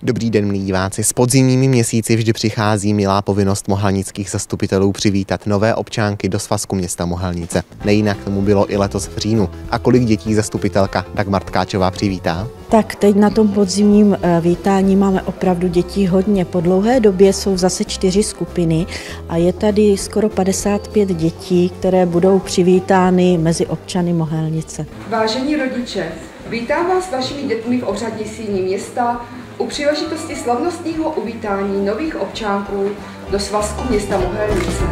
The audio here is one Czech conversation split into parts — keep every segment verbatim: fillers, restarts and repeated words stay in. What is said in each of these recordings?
Dobrý den, milí diváci. S podzimními měsíci vždy přichází milá povinnost mohelnických zastupitelů přivítat nové občánky do svazku města Mohelnice. Nejinak tomu bylo i letos v říjnu. A kolik dětí zastupitelka Dagmar Tkáčová přivítá? Tak teď na tom podzimním vítání máme opravdu dětí hodně. Po dlouhé době jsou zase čtyři skupiny a je tady skoro padesát pět dětí, které budou přivítány mezi občany Mohelnice. Vážení rodiče, vítám vás s vašimi dětmi v obřadní síni města u příležitosti slavnostního uvítání nových občánků do svazku města Mohelnice.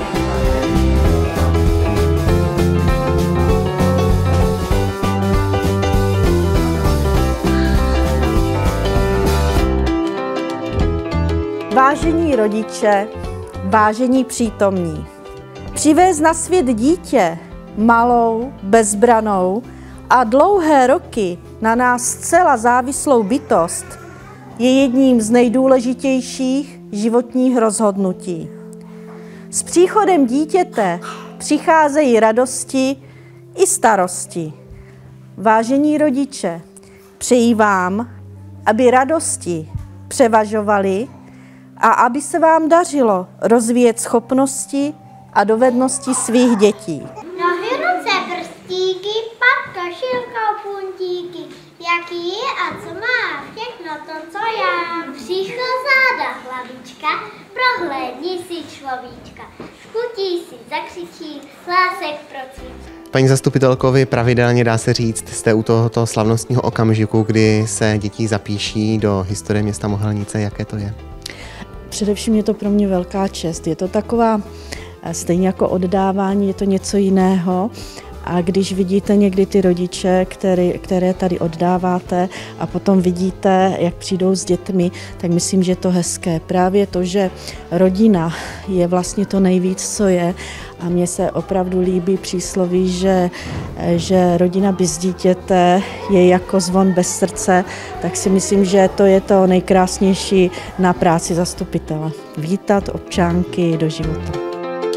Vážení rodiče, vážení přítomní, přivést na svět dítě, malou, bezbranou a dlouhé roky na nás zcela závislou bytost je jedním z nejdůležitějších životních rozhodnutí. S příchodem dítěte přicházejí radosti i starosti. Vážení rodiče, přeji vám, aby radosti převažovaly a aby se vám dařilo rozvíjet schopnosti a dovednosti svých dětí. Nohy, ruce, prstíky, pak košilkou puntíky. Jaký je a co má, všechno to, co já. Břicho, záda, hlavička, prohlédni si človíčka. Schutí si, zakřičí, hlásek procvičí. Paní zastupitelkovi, pravidelně dá se říct, jste u tohoto slavnostního okamžiku, kdy se děti zapíší do historie města Mohelnice. Jaké to je? Především je to pro mě velká čest. Je to taková, stejně jako oddávání, je to něco jiného. A když vidíte někdy ty rodiče, které, které tady oddáváte a potom vidíte, jak přijdou s dětmi, tak myslím, že je to hezké. Právě to, že rodina je vlastně to nejvíc, co je. A mně se opravdu líbí přísloví, že, že rodina bez dítěte je jako zvon bez srdce, tak si myslím, že to je to nejkrásnější na práci zastupitele. Vítat občánky do života.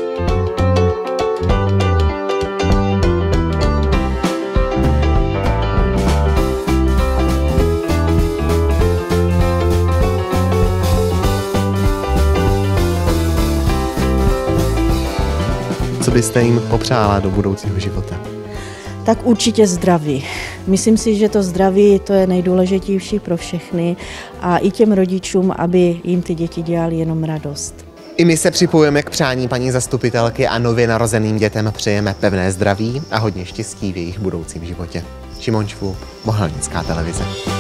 Co byste jim popřála do budoucího života? Tak určitě zdraví. Myslím si, že to zdraví to je nejdůležitější pro všechny a i těm rodičům, aby jim ty děti dělali jenom radost. I my se připojujeme k přání paní zastupitelky a nově narozeným dětem přejeme pevné zdraví a hodně štěstí v jejich budoucím životě. Šimon Švůb, Mohelnická televize.